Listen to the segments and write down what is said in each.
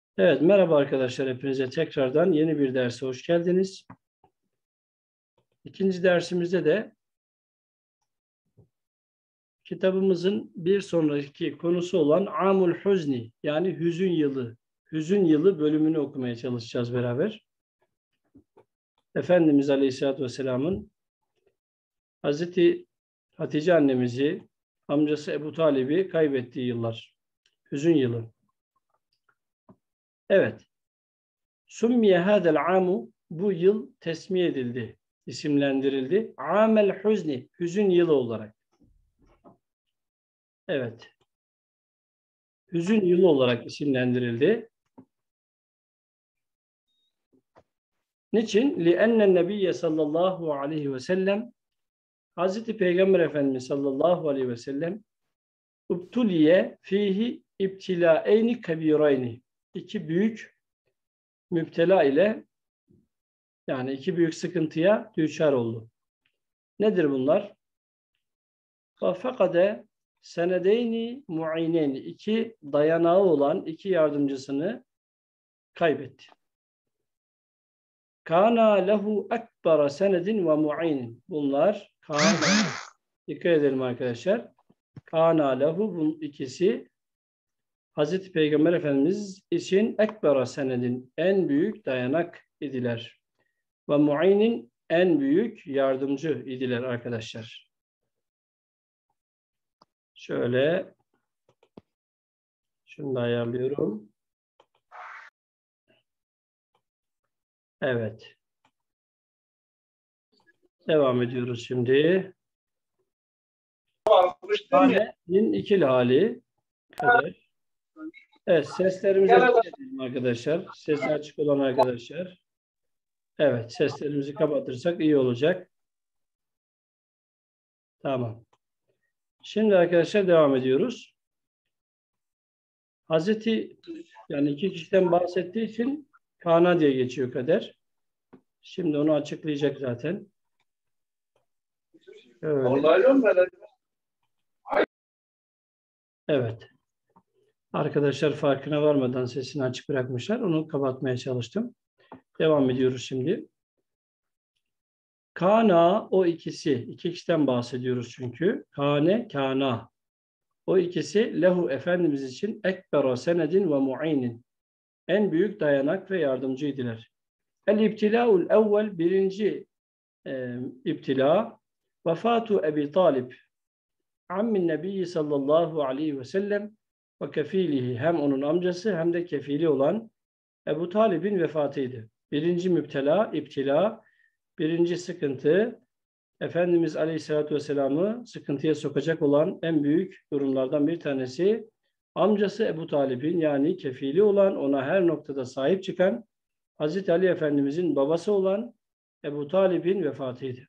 Evet, merhaba arkadaşlar. Hepinize tekrardan yeni bir derse hoş geldiniz. İkinci dersimizde de kitabımızın bir sonraki konusu olan Amul Huzni, yani hüzün yılı. Hüzün yılı bölümünü okumaya çalışacağız beraber. Efendimiz Aleyhisselatü Vesselam'ın Hazreti Hatice annemizi, amcası Ebu Talib'i kaybettiği yıllar. Hüzün yılı. Evet. Summiye hadel amu, bu yıl tesmiye edildi, isimlendirildi. Amel Huzni, hüzün yılı olarak. Evet. Hüzün yılı olarak isimlendirildi. Niçin? لِأَنَّ النَّبِيَّ sallallahu aleyhi ve sellem, Hazreti Peygamber Efendimiz sallallahu aleyhi ve sellem ubtuliye fihi ibtilaeyni kebireyni, iki büyük müptela ile, yani iki büyük sıkıntıya düçar oldu. Nedir bunlar? Fakade senedeyni mu'ineyni, iki dayanağı olan iki yardımcısını kaybetti. Kana lehu ekbara senedin ve mu'inin. Bunlar kana, dikkat edelim arkadaşlar. Kana lehu, bunun ikisi Hazreti Peygamber Efendimiz için ekbara senedin, en büyük dayanak idiler. Ve mu'inin, en büyük yardımcı idiler arkadaşlar. Şöyle şunu da ayarlıyorum. Evet. Devam ediyoruz şimdi. Kane'nin ikili hali kadar. Evet, seslerimizi açık edelim arkadaşlar. Sesi açık olan arkadaşlar. Evet, seslerimizi kapatırsak iyi olacak. Tamam. Şimdi arkadaşlar devam ediyoruz. Hazreti, yani iki kişiden bahsettiği için Kana diye geçiyor kader. Şimdi onu açıklayacak zaten. Öyle. Evet. Arkadaşlar farkına varmadan sesini açık bırakmışlar. Onu kapatmaya çalıştım. Devam ediyoruz şimdi. Kana, o ikisi. İki kişiden bahsediyoruz çünkü. Kane, kana. O ikisi lehu, Efendimiz için ekbera senedin ve mu'inin, en büyük dayanak ve yardımcıydılar. El-ibtilâ'ul evvel, birinci ibtila, vefatu Ebi Talib, ammin nebiyyi sallallahu aleyhi ve sellem ve kefilihi, hem onun amcası hem de kefili olan Ebu Talib'in vefatıydı. Birinci müptela, ibtila, birinci sıkıntı, Efendimiz Aleyhisselatü Vesselam'ı sıkıntıya sokacak olan en büyük durumlardan bir tanesi, amcası Ebu Talib'in, yani kefili olan, ona her noktada sahip çıkan Hazreti Ali Efendimizin babası olan Ebu Talib'in vefatıydı.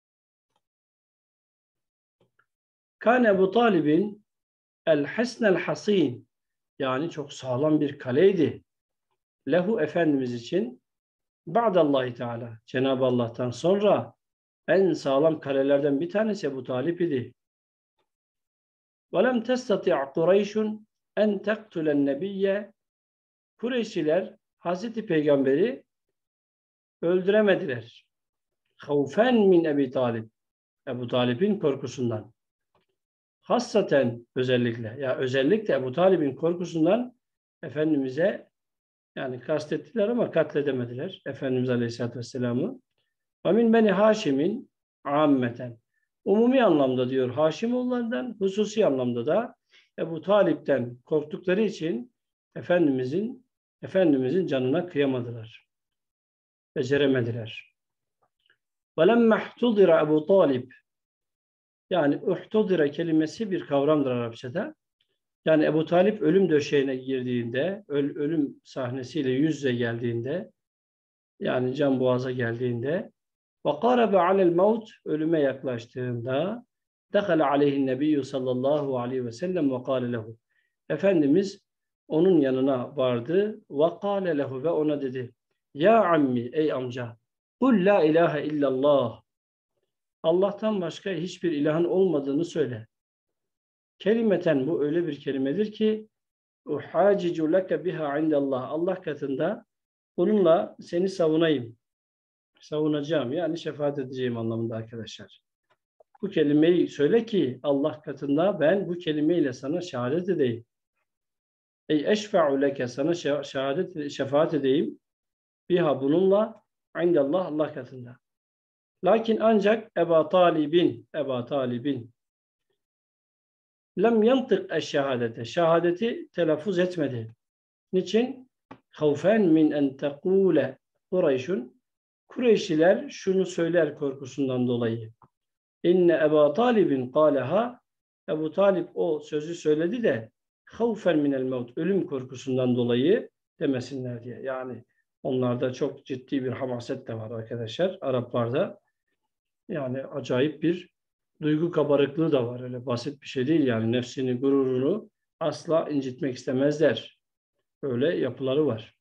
Kan Ebu Talib'in el-hasnel hasin, yani çok sağlam bir kaleydi. Lehu, Efendimiz için, ba'dallahi Teala, Cenab-ı Allah'tan sonra en sağlam kalelerden bir tanesi Ebu Talib idi. وَلَمْ تَسْتَطِعْ قُرَيْشٌ اَنْ تَقْتُلَ النَّبِيَّ, Kureyşliler Hazreti Peygamber'i öldüremediler. خَوْفًا مِنْ Ebi Talib, Ebu Talib'in korkusundan. Hassaten, özellikle, ya özellikle Ebu Talib'in korkusundan Efendimiz'e, yani kastettiler ama katledemediler Efendimiz Aleyhisselatü Vesselam'ı. وَمِنْ beni Haşim'in ammeten, umumi anlamda diyor Haşimoğullarından, hususi anlamda da Ebu Talip'ten korktukları için Efendimizin canına kıyamadılar. Beceremediler. وَلَمَّ احْتُضِرَ Ebu Talib, yani uhtudira kelimesi bir kavramdır Arapçada. Yani Ebu Talip ölüm döşeğine girdiğinde, ölüm sahnesiyle yüz yüze geldiğinde, yani can boğaza geldiğinde, وَقَارَبَ عَلَى الْمَوْتِ, ölüme yaklaştığında, دَخَلَ عَلَيْهِ النَّبِيُّ sallallahu aleyhi ve sellem وَقَالَ لَهُ, Efendimiz onun yanına vardı, وَقَالَ لَهُ, ve ona dedi, ya ammi, ey amca, قُلْ لَا اِلَٰهَ اِلَّا اللّٰهِ, Allah'tan başka hiçbir ilahın olmadığını söyle. Kelimeten, bu öyle bir kelimedir ki Uhacicu leke biha indallah. Allah katında bununla seni savunayım. Savunacağım. Yani şefaat edeceğim anlamında arkadaşlar. Bu kelimeyi söyle ki Allah katında ben bu kelimeyle sana şehadet edeyim. Ey eşfe'u leke sana şefaat edeyim. Biha bununla indallah Allah katında. Lakin ancak Ebu Talib'in lem yantık eşşehadete. Şehadeti telaffuz etmedi. Niçin? Havfen min en tekule Kureyş'un. Kureyşliler şunu söyler korkusundan dolayı. İnne Ebu Talib'in kâleha. Ebu Talib o sözü söyledi de havfen minel mevt. Ölüm korkusundan dolayı demesinler diye. Yani onlarda çok ciddi bir hamaset de var arkadaşlar. Araplarda. Yani acayip bir duygu kabarıklığı da var. Öyle basit bir şey değil yani. Nefsini, gururunu asla incitmek istemezler. Öyle yapıları var.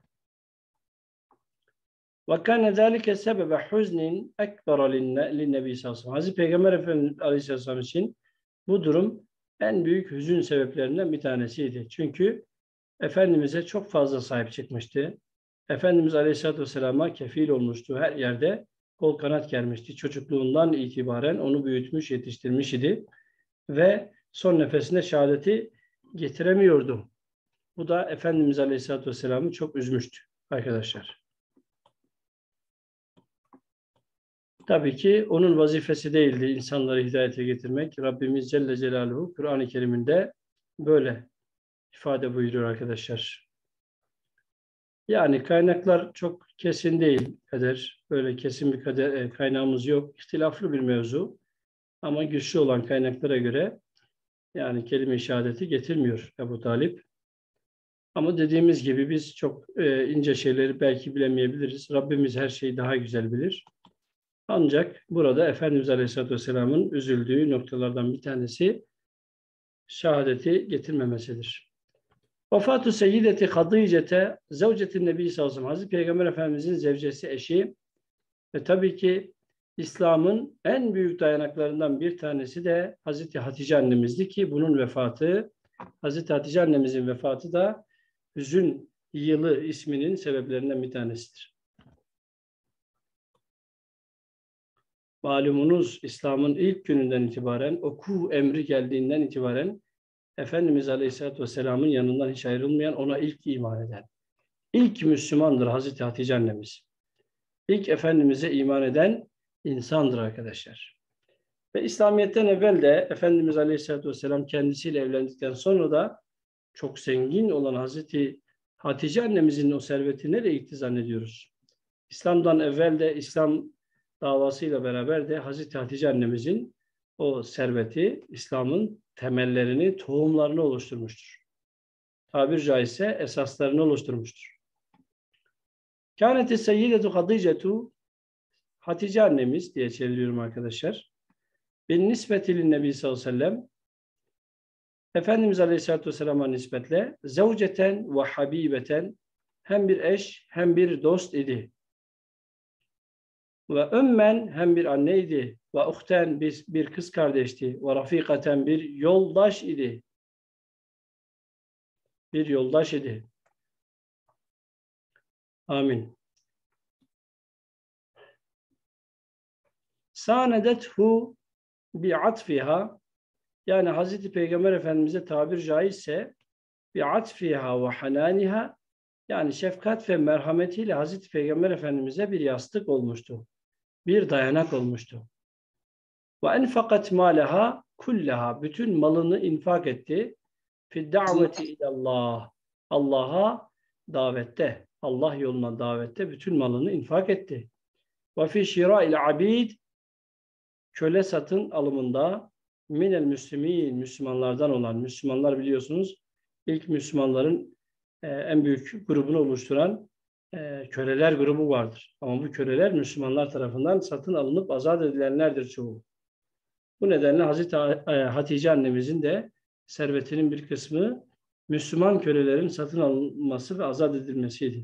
وَكَانَ ذَٰلِكَ سَبَبَ حُزْنٍ اَكْبَرَ لِلنَّبِي sallallahu Hazreti Peygamber Efendimiz Aleyhisselam için bu durum en büyük hüzün sebeplerinden bir tanesiydi. Çünkü Efendimiz'e çok fazla sahip çıkmıştı. Efendimiz Aleyhisselatü Vesselam'a kefil olmuştu. Her yerde kol kanat germişti. Çocukluğundan itibaren onu büyütmüş, yetiştirmiş idi. Ve son nefesinde şehadeti getiremiyordu. Bu da Efendimiz Aleyhisselatü Vesselam'ı çok üzmüştü arkadaşlar. Tabii ki onun vazifesi değildi insanları hidayete getirmek. Rabbimiz Celle Celaluhu Kur'an-ı Kerim'inde böyle ifade buyuruyor arkadaşlar. Yani kaynaklar çok kesin değil kader. Böyle kesin bir kader, kaynağımız yok. İhtilaflı bir mevzu. Ama güçlü olan kaynaklara göre yani kelime-i şehadeti getirmiyor Ebu Talip. Ama dediğimiz gibi biz çok ince şeyleri belki bilemeyebiliriz. Rabbimiz her şeyi daha güzel bilir. Ancak burada Efendimiz Aleyhisselatü Vesselam'ın üzüldüğü noktalardan bir tanesi şehadeti getirmemesidir. Vefatu Seyyideti Hadice'te Zevcetin Nebi sallallahu aleyhi ve sellem Hazreti Peygamber Efendimizin zevcesi eşi ve tabii ki İslam'ın en büyük dayanaklarından bir tanesi de Hazreti Hatice annemizdi ki bunun vefatı, Hazreti Hatice annemizin vefatı da hüzün yılı isminin sebeplerinden bir tanesidir. Malumunuz İslam'ın ilk gününden itibaren oku emri geldiğinden itibaren Efendimiz Aleyhisselatü Vesselam'ın yanından hiç ayrılmayan, ona ilk iman eden. İlk Müslümandır Hazreti Hatice annemiz. İlk Efendimiz'e iman eden insandır arkadaşlar. Ve İslamiyet'ten evvel de Efendimiz Aleyhisselatü Vesselam kendisiyle evlendikten sonra da çok zengin olan Hazreti Hatice annemizin o serveti nereye gitti zannediyoruz? İslam'dan evvel de İslam davasıyla beraber de Hazreti Hatice annemizin o serveti İslam'ın temellerini, tohumlarını oluşturmuştur. Tabir caizse esaslarını oluşturmuştur. Kâneti seyyidetu Haticetu Hatice annemiz diye çeviriyorum arkadaşlar. Bin nisbetilin Nebi sallallahu aleyhi ve sellem Efendimiz Aleyhisselatü Vesselam'a nispetle zevceten ve habibeten hem bir eş hem bir dost idi. Ve ümmen hem bir anneydi. Ve uhten bir kız kardeşti. Ve rafikaten bir yoldaş idi. Bir yoldaş idi. Amin. Sanedethu bi'atfiha yani Hazreti Peygamber Efendimiz'e tabir caizse bi'atfiha ve hananiha yani şefkat ve merhametiyle Hazreti Peygamber Efendimiz'e bir yastık olmuştu. Bir dayanak olmuştu. Ve enfakat maleha kullaha bütün malını infak etti. Fi daveti ilallah. Allah'a davette, Allah yoluna davette bütün malını infak etti. Ve fi şira'il abid köle satın alımında minel müslimin Müslümanlardan olan Müslümanlar biliyorsunuz ilk Müslümanların en büyük grubunu oluşturan köleler grubu vardır. Ama bu köleler Müslümanlar tarafından satın alınıp azat edilenlerdir çoğu. Bu nedenle Hazreti Hatice annemizin de servetinin bir kısmı Müslüman kölelerin satın alınması ve azat edilmesiydi.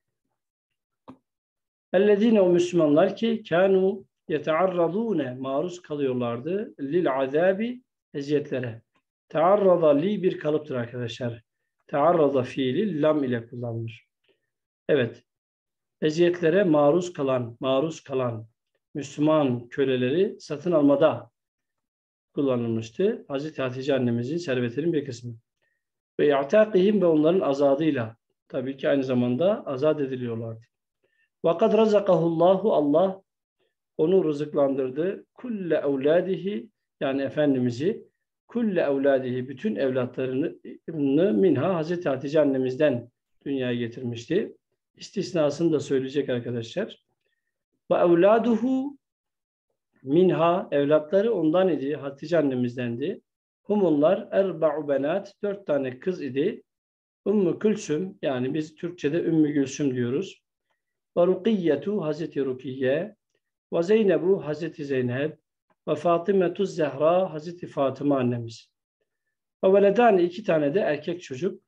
Ellezine o Müslümanlar ki kânû yetearradûne maruz kalıyorlardı lil azabi eziyetlere. Tearrada li bir kalıptır arkadaşlar. Tearraza fiili lam ile kullanılır. Evet. Eziyetlere maruz kalan Müslüman köleleri satın almada kullanılmıştı. Hazreti Hatice annemizin servetinin bir kısmı. Ve i'takihim ve onların azadıyla tabii ki aynı zamanda azat ediliyorlardı. Vakat razakahullahu Allah onu rızıklandırdı. Kulle evladihi yani Efendimiz'i kulle evladihi bütün evlatlarını minha Hazreti Hatice annemizden dünyaya getirmişti. İstisnasını da söyleyecek arkadaşlar. Ve evladuhu minha evlatları ondan idi. Hatice annemizdendi. Humunlar erba'u benat 4 tane kız idi. Ümmü Külsüm yani biz Türkçe'de Ümmü Gülsüm diyoruz. Ve Rukiyyetu Hazreti Rukiye ve Zeynebu Hazreti Zeynep ve Fatımetu Zehra Hazreti Fatıma annemiz. Ve veledani 2 tane de erkek çocuk.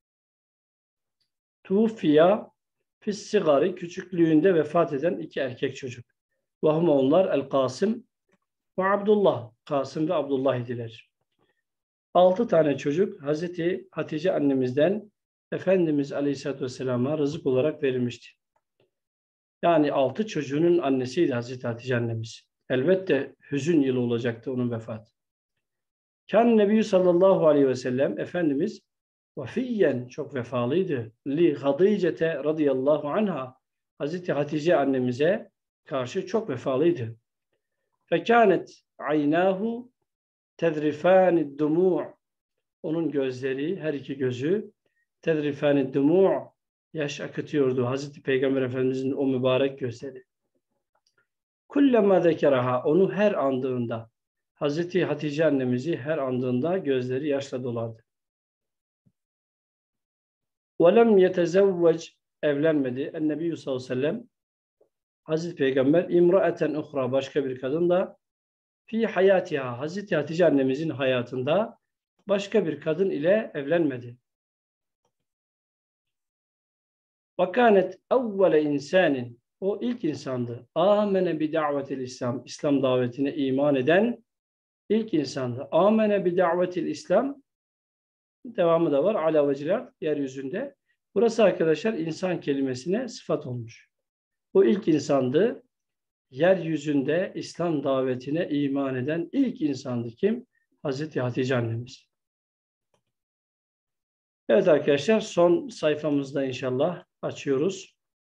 Tufiya fissigari küçüklüğünde vefat eden 2 erkek çocuk. Ve hum onlar El-Kasım ve Abdullah. Kasım ve Abdullah idiler. 6 tane çocuk Hazreti Hatice annemizden Efendimiz Aleyhisselatü Vesselam'a rızık olarak verilmişti. Yani 6 çocuğunun annesiydi Hazreti Hatice annemiz. Elbette hüzün yılı olacaktı onun vefatı. Kân Nebi sallallahu aleyhi ve sellem Efendimiz vafiyen çok vefalıydı. Li Hadicete radıyallahu anha Hazreti Hatice annemize karşı çok vefalıydı. Fekânet aynâhu tedrifânid dumû' onun gözleri, her iki gözü tedrifânid dumû' yaş akıtıyordu. Hazreti Peygamber Efendimizin o mübarek gözleri. Kullama zekeraha onu her andığında Hazreti Hatice annemizi her andığında gözleri yaşla dolardı. وَلَمْ يَتَزَوَّجْ evlenmedi. Ennebiyyü sallallahu aleyhi ve sellem Hazreti Peygamber imraeten uhra başka bir kadın da fi hayatiha Hazreti Hatice annemizin hayatında başka bir kadın ile evlenmedi. وَكَانَتْ اَوَّلَ insanin o ilk insandı. Amene bi davetil İslam İslam davetine iman eden ilk insandı. Amene bi davetil İslam devamı da var. Ala veciler yeryüzünde. Burası arkadaşlar insan kelimesine sıfat olmuş. O ilk insandı. Yeryüzünde İslam davetine iman eden ilk insandı kim? Hazreti Hatice annemiz. Evet arkadaşlar son sayfamızda inşallah açıyoruz.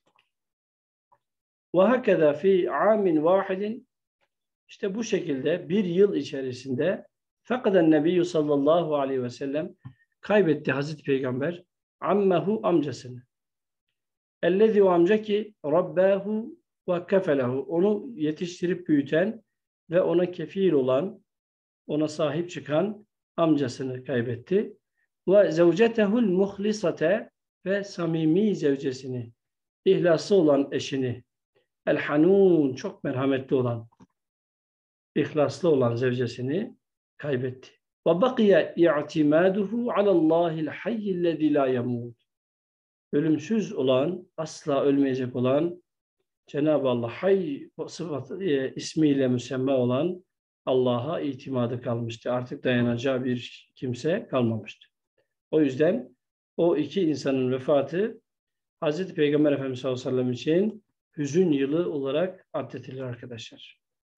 وَهَكَذَا فِي عَامٍ وَاحِدٍ işte bu şekilde bir yıl içerisinde فَقَدَ النَّبِيُّ sallallahu aleyhi ve sellem kaybetti Hazreti Peygamber ammehu amcasını. Ellezî o amca ki rabbâhu ve kefelehu onu yetiştirip büyüten ve ona kefil olan, ona sahip çıkan amcasını kaybetti. Ve zevcetehul muhlisate ve samimi zevcesini, ihlaslı olan eşini, el hanun çok merhametli olan, ihlaslı olan zevcesini kaybetti. Ve bakiye i'timaduhu alallahil hayyillezî lâ yemût. Ölümsüz olan, asla ölmeyecek olan Cenab-ı Allah Hay sıfatı ismiyle müsemma olan Allah'a itimadı kalmıştı. Artık dayanacağı bir kimse kalmamıştı. O yüzden o iki insanın vefatı Hazreti Peygamber Efendimiz sallallahu aleyhi ve sellem için hüzün yılı olarak addedilir arkadaşlar.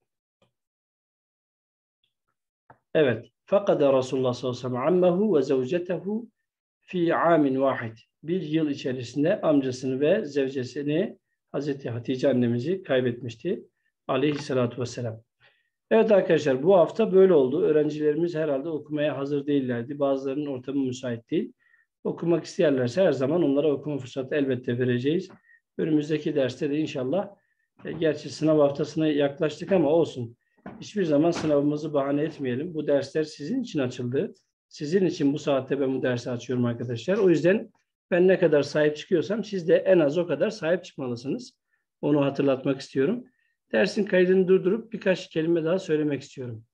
Evet. Fakada Resulullah sallallahu aleyhi ve sellem ammehu ve zevcetehu fi amin vahid. Bir yıl içerisinde amcasını ve zevcesini Hazreti Hatice annemizi kaybetmişti. Aleyhissalatu vesselam. Evet arkadaşlar bu hafta böyle oldu. Öğrencilerimiz herhalde okumaya hazır değillerdi. Bazılarının ortamı müsait değil. Okumak isterlerse her zaman onlara okuma fırsatı elbette vereceğiz. Önümüzdeki derste de inşallah gerçi sınav haftasına yaklaştık ama olsun. Hiçbir zaman sınavımızı bahane etmeyelim. Bu dersler sizin için açıldı. Sizin için bu saatte ben bu dersi açıyorum arkadaşlar. O yüzden ben ne kadar sahip çıkıyorsam siz de en az o kadar sahip çıkmalısınız. Onu hatırlatmak istiyorum. Dersin kaydını durdurup birkaç kelime daha söylemek istiyorum.